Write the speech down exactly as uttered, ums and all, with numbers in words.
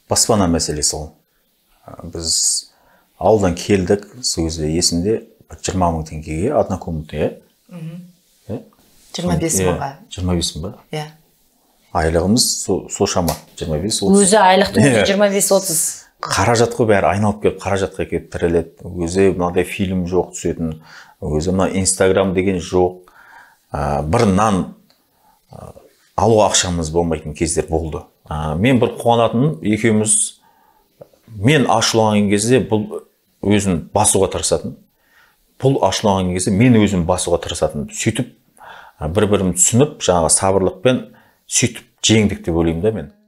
баспана мәселесі ғой. Біз ауылдан келдік, сол кезде есімде жиырма мың теңгеге однокомнатный, иә? жиырма бес мыңға. жиырма бес мың ба? Иә. Айлығымыз сол шама, жиырма бес отыз. Өзі айлықтың жиырма бес отыз. Қаражат қой, бәрі айналып келіп, қаражатқа келіп тіреледі. Өзі мынадай фильм жоқ түсетін, өзі мына Инстаграм деген жоқ. Бір нан алуға ақшамыз болмайтын кездер болды. Мен бір қуанатыным, екеуміз, мен ашуланған кезде бұл өзін басуға тырысатын. Бұл ашуланған кезде мен өзім басуға тырысатын. Сөйтіп бір-бірім түсініп, жаңағы сабырлықпен сөйтіп жеңдік деп ойлаймын да мен.